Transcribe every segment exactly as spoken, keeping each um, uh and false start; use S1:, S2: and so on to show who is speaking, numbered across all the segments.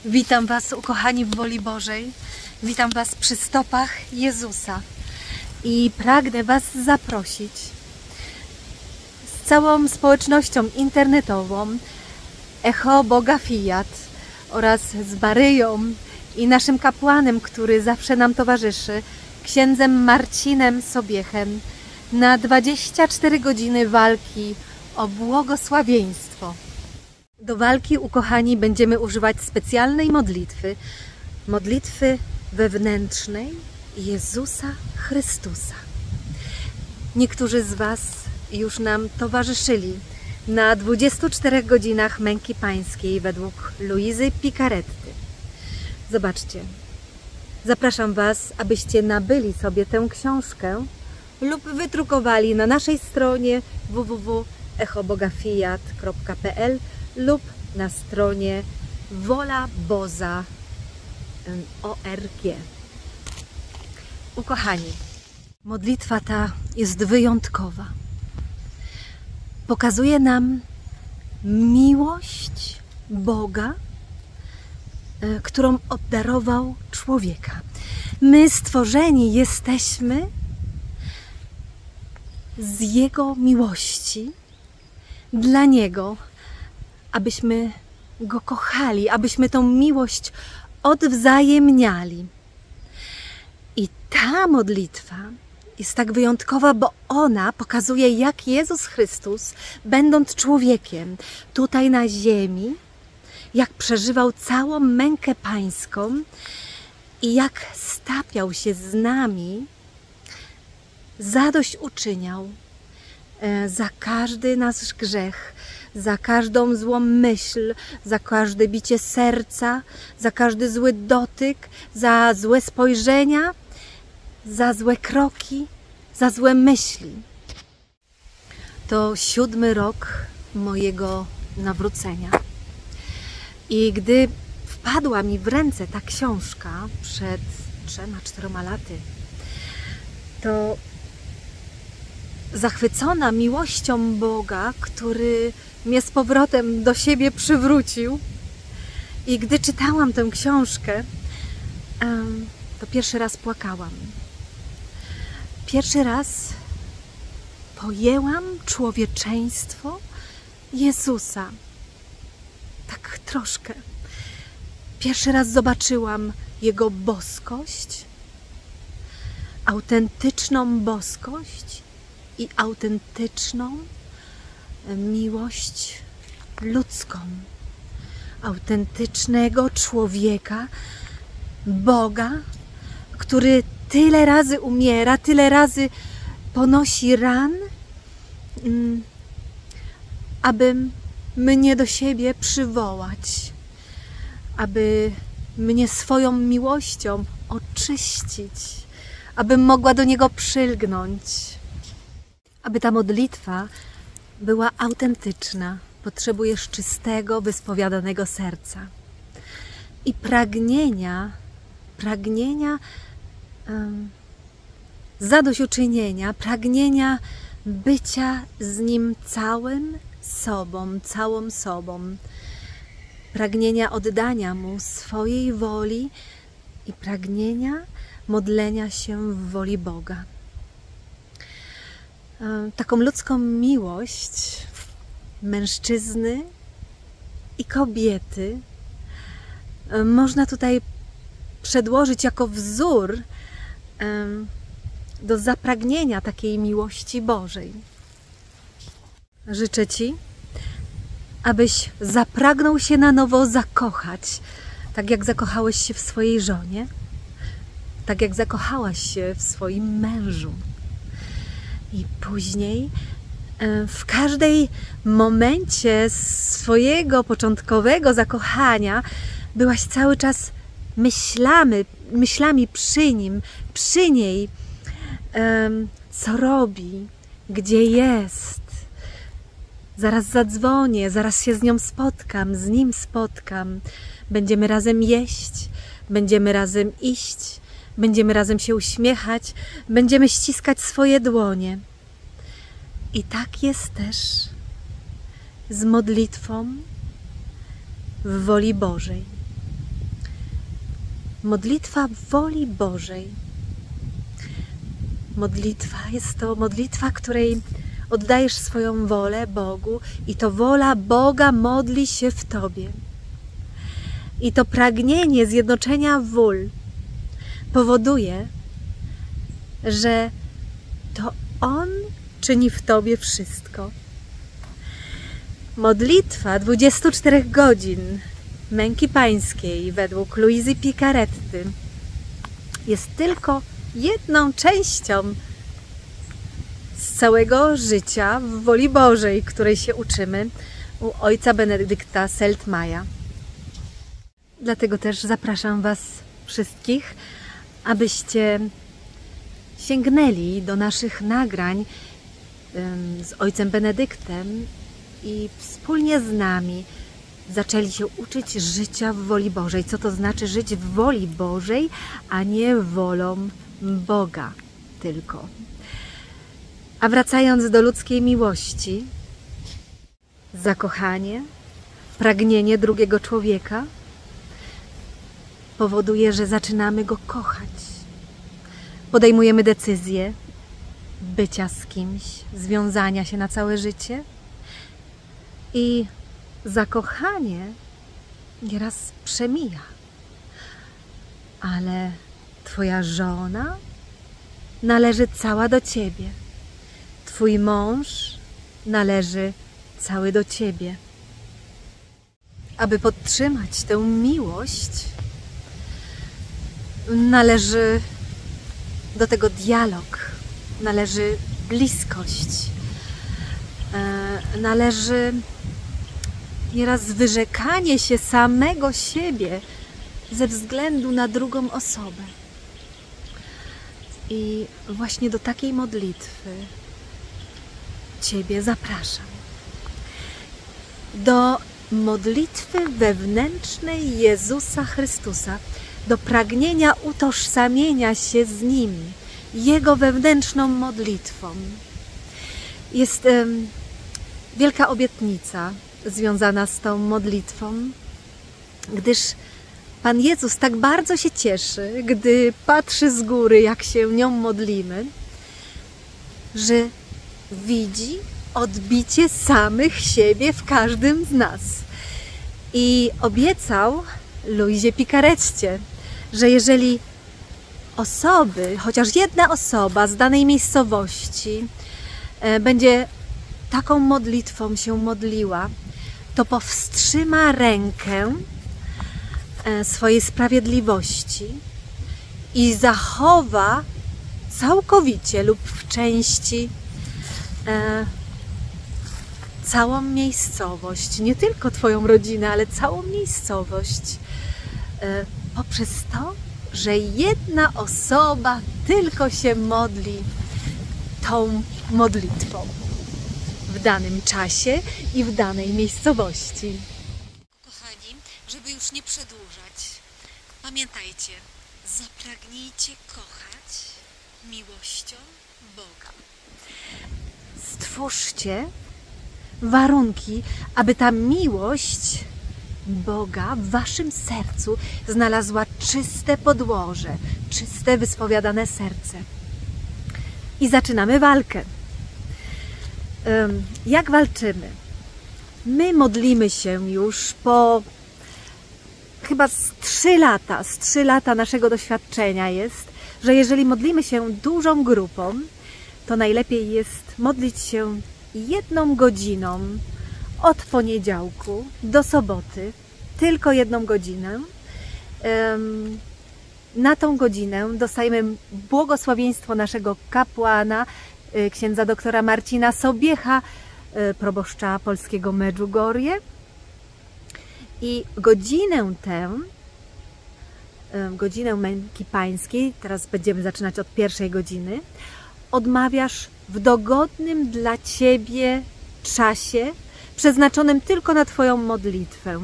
S1: Witam Was, ukochani w woli Bożej. Witam Was przy stopach Jezusa i pragnę Was zaprosić z całą społecznością internetową Echo Boga Fiat oraz z Maryją i naszym kapłanem, który zawsze nam towarzyszy, księdzem Marcinem Sobiechem, na dwadzieścia cztery godziny walki o błogosławieństwo. Do walki, ukochani, będziemy używać specjalnej modlitwy, modlitwy wewnętrznej Jezusa Chrystusa. Niektórzy z Was już nam towarzyszyli na dwudziestu czterech godzinach męki pańskiej według Luizy Picaretty. Zobaczcie, zapraszam Was, abyście nabyli sobie tę książkę lub wydrukowali na naszej stronie w w w kropka echo boga fiat kropka p l lub na stronie wola boza kropka org. Ukochani, modlitwa ta jest wyjątkowa. Pokazuje nam miłość Boga, którą obdarował człowieka. My stworzeni jesteśmy z Jego miłości dla Niego, abyśmy Go kochali, abyśmy tą miłość odwzajemniali. I ta modlitwa jest tak wyjątkowa, bo ona pokazuje, jak Jezus Chrystus, będąc człowiekiem tutaj na ziemi, jak przeżywał całą mękę pańską i jak stapiał się z nami, zadośćuczyniał za każdy nasz grzech, za każdą złą myśl, za każde bicie serca, za każdy zły dotyk, za złe spojrzenia, za złe kroki, za złe myśli. To siódmy rok mojego nawrócenia. I gdy wpadła mi w ręce ta książka przed trzema, czteroma laty, to zachwycona miłością Boga, który mnie z powrotem do siebie przywrócił. I gdy czytałam tę książkę, to pierwszy raz płakałam. Pierwszy raz pojęłam człowieczeństwo Jezusa. Tak troszkę. Pierwszy raz zobaczyłam Jego boskość, autentyczną boskość i autentyczną miłość ludzką. Autentycznego człowieka, Boga, który tyle razy umiera, tyle razy ponosi ran, aby mnie do siebie przywołać, aby mnie swoją miłością oczyścić, abym mogła do Niego przylgnąć. Aby ta modlitwa była autentyczna, potrzebujesz czystego, wyspowiadanego serca i pragnienia, pragnienia um, zadośćuczynienia, pragnienia bycia z Nim całym sobą, całą sobą, pragnienia oddania Mu swojej woli i pragnienia modlenia się w woli Boga. Taką ludzką miłość mężczyzny i kobiety można tutaj przedłożyć jako wzór do zapragnienia takiej miłości Bożej. Życzę Ci, abyś zapragnął się na nowo zakochać, tak jak zakochałeś się w swojej żonie, tak jak zakochałaś się w swoim mężu. I później w każdej momencie swojego początkowego zakochania byłaś cały czas myślami, myślami przy nim, przy niej, co robi, gdzie jest. Zaraz zadzwonię, zaraz się z nią spotkam, z nim spotkam. Będziemy razem jeść, będziemy razem iść, będziemy razem się uśmiechać, będziemy ściskać swoje dłonie. I tak jest też z modlitwą w woli Bożej. Modlitwa woli Bożej. Modlitwa jest to modlitwa, której oddajesz swoją wolę Bogu i to wola Boga modli się w Tobie. I to pragnienie zjednoczenia wól powoduje, że to On czyni w Tobie wszystko. Modlitwa dwudziestu czterech godzin męki pańskiej według Luizy Picaretty jest tylko jedną częścią z całego życia w woli Bożej, której się uczymy u ojca Benedykta Seltmaja. Dlatego też zapraszam Was wszystkich, abyście sięgnęli do naszych nagrań z ojcem Benedyktem i wspólnie z nami zaczęli się uczyć życia w woli Bożej. Co to znaczy żyć w woli Bożej, a nie wolą Boga tylko. A wracając do ludzkiej miłości, zakochanie, pragnienie drugiego człowieka powoduje, że zaczynamy go kochać. Podejmujemy decyzję bycia z kimś, związania się na całe życie i zakochanie nieraz przemija. Ale Twoja żona należy cała do Ciebie. Twój mąż należy cały do Ciebie. Aby podtrzymać tę miłość, należy do tego dialog, należy bliskość, należy nieraz wyrzekanie się samego siebie ze względu na drugą osobę. I właśnie do takiej modlitwy Ciebie zapraszam. Do modlitwy wewnętrznej Jezusa Chrystusa, do pragnienia utożsamienia się z Nim, Jego wewnętrzną modlitwą. Jest um, wielka obietnica związana z tą modlitwą, gdyż Pan Jezus tak bardzo się cieszy, gdy patrzy z góry, jak się nią modlimy, że widzi odbicie samych siebie w każdym z nas. I obiecał Luizie Picaretcie, że jeżeli osoby, chociaż jedna osoba z danej miejscowości e, będzie taką modlitwą się modliła, to powstrzyma rękę e, swojej sprawiedliwości i zachowa całkowicie lub w części e, całą miejscowość, nie tylko Twoją rodzinę, ale całą miejscowość, e, poprzez to, że jedna osoba tylko się modli tą modlitwą w danym czasie i w danej miejscowości. Kochani, żeby już nie przedłużać, pamiętajcie, zapragnijcie kochać miłością Boga. Stwórzcie warunki, aby ta miłość Boga w Waszym sercu znalazła czyste podłoże, czyste, wyspowiadane serce. I zaczynamy walkę. Jak walczymy? My modlimy się już po chyba z trzy lata, z trzy lata naszego doświadczenia jest, że jeżeli modlimy się dużą grupą, to najlepiej jest modlić się jedną godziną od poniedziałku do soboty, tylko jedną godzinę. Na tą godzinę dostajemy błogosławieństwo naszego kapłana, księdza doktora Marcina Sobiecha, proboszcza polskiego Medjugorje. I godzinę tę, godzinę męki pańskiej, teraz będziemy zaczynać od pierwszej godziny, odmawiasz w dogodnym dla Ciebie czasie, przeznaczonym tylko na Twoją modlitwę.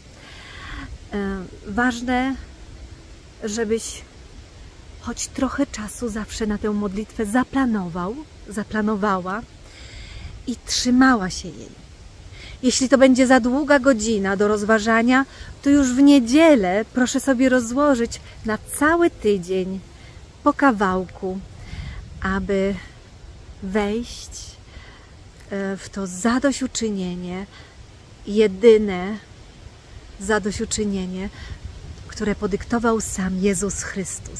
S1: Ważne, żebyś choć trochę czasu zawsze na tę modlitwę zaplanował, zaplanowała i trzymała się jej. Jeśli to będzie za długa godzina do rozważania, to już w niedzielę proszę sobie rozłożyć na cały tydzień po kawałku, aby wejść w to zadośćuczynienie, jedyne zadośćuczynienie, które podyktował sam Jezus Chrystus.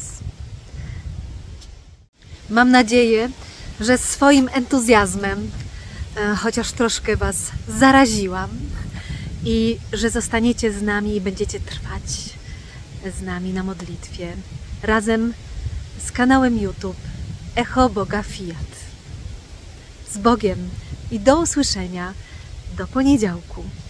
S1: Mam nadzieję, że swoim entuzjazmem chociaż troszkę Was zaraziłam i że zostaniecie z nami i będziecie trwać z nami na modlitwie razem z kanałem YouTube Echo Boga Fiat. Z Bogiem i do usłyszenia do poniedziałku.